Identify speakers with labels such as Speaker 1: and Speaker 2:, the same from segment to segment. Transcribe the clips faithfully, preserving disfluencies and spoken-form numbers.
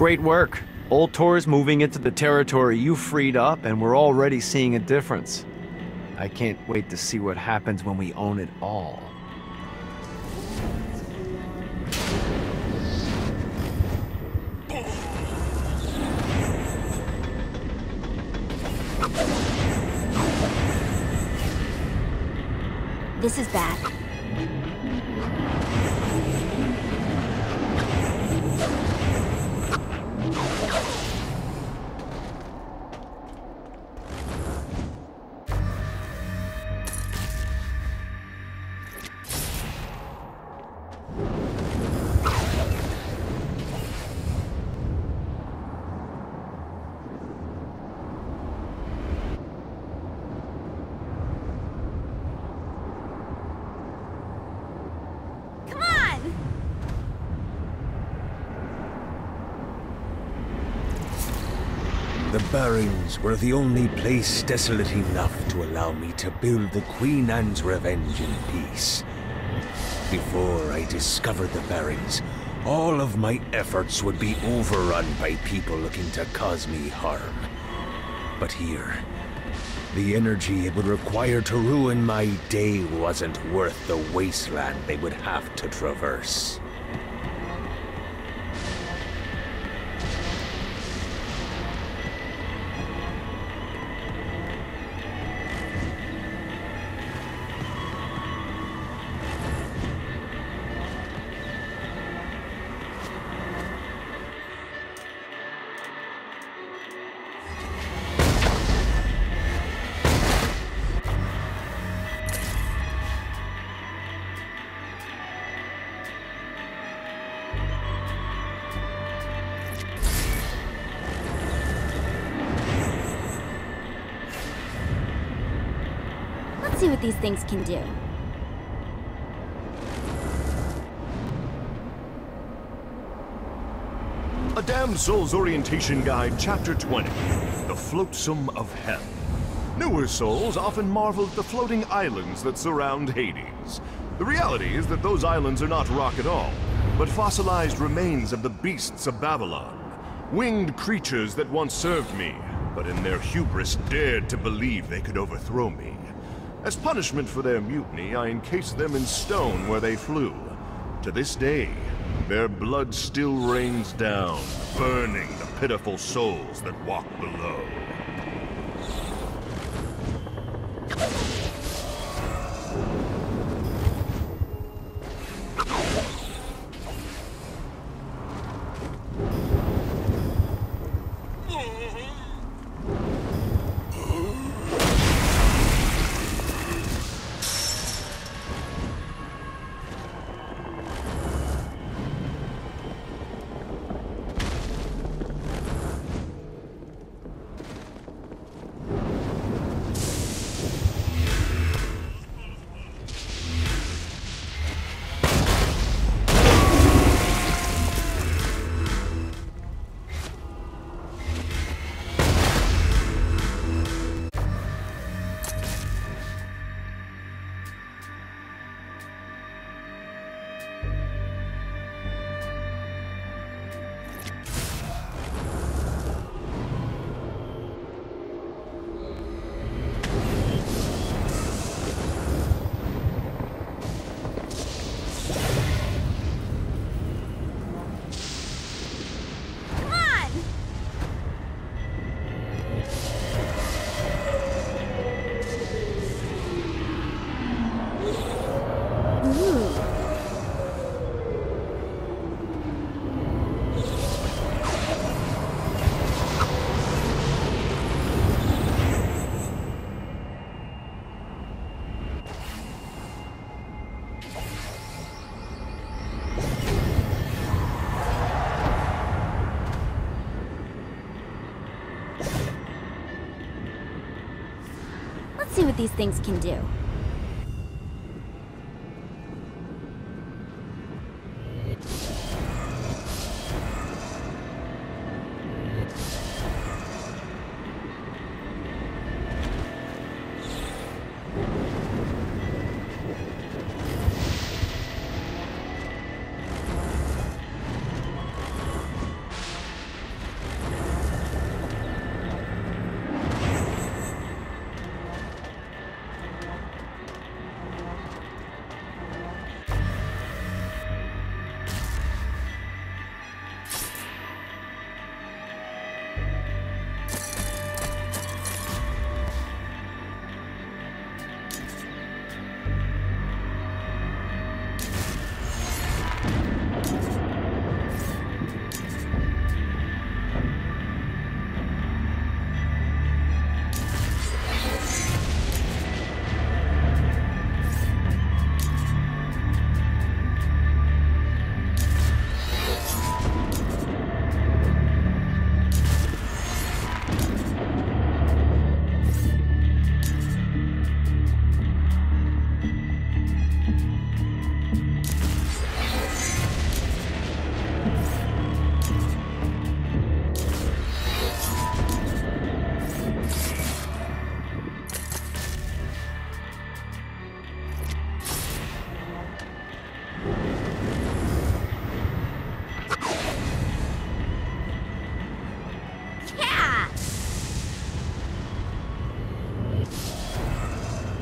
Speaker 1: Great work. Ultor's moving into the territory you freed up, and we're already seeing a difference. I can't wait to see what happens when we own it all.
Speaker 2: This is bad.
Speaker 3: The Barrens were the only place desolate enough to allow me to build the Queen Anne's Revenge in peace. Before I discovered the Barrens, all of my efforts would be overrun by people looking to cause me harm. But here, the energy it would require to ruin my day wasn't worth the wasteland they would have to traverse.
Speaker 2: Let's see what these things can do.
Speaker 4: A Damsel's Orientation Guide, Chapter twenty. The Flotsam of Hell. Newer souls often marvel at the floating islands that surround Hades. The reality is that those islands are not rock at all, but fossilized remains of the beasts of Babylon. Winged creatures that once served me, but in their hubris dared to believe they could overthrow me. As punishment for their mutiny, I encased them in stone where they flew. To this day, their blood still rains down, burning the pitiful souls that walk below.
Speaker 2: Let's see what these things can do.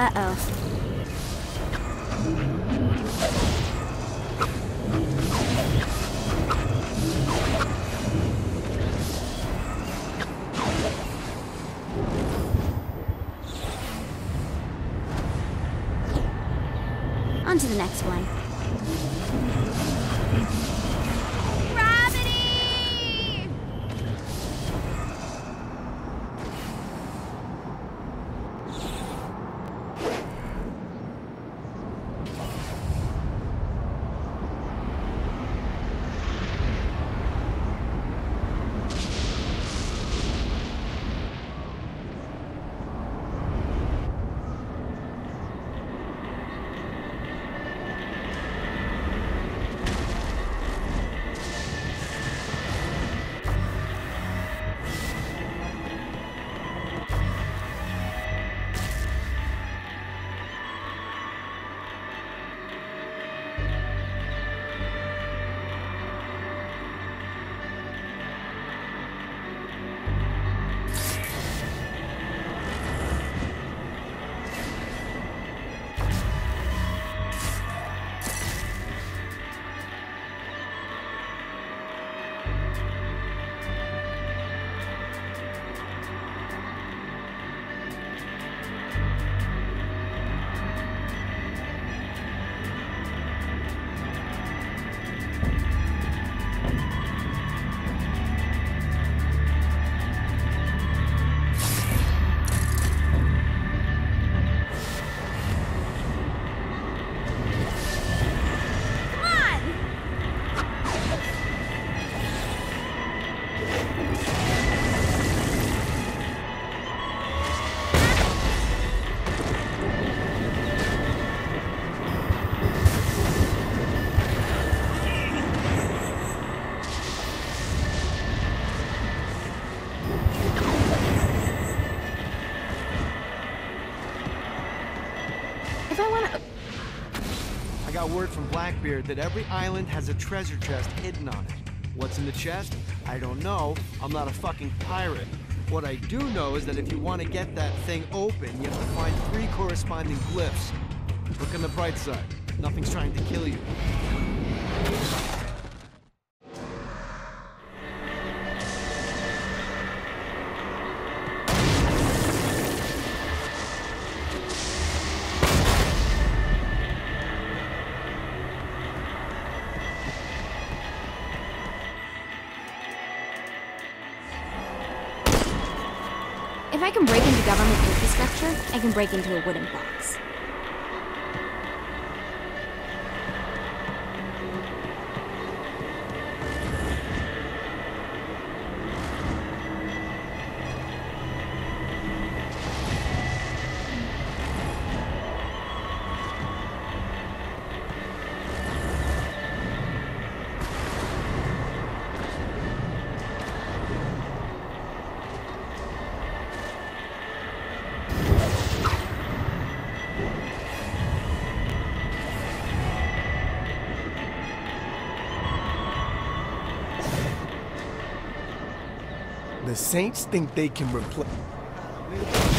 Speaker 2: Uh-oh. On to the next one. Gravity! If I wanna...
Speaker 1: I got word from Blackbeard that every island has a treasure chest hidden on it. What's in the chest? I don't know. I'm not a fucking pirate. What I do know is that if you want to get that thing open, you have to find three corresponding glyphs. Look on the bright side. Nothing's trying to kill you.
Speaker 2: If I can break into government infrastructure, I can break into a wooden box.
Speaker 5: The Saints think they can replace...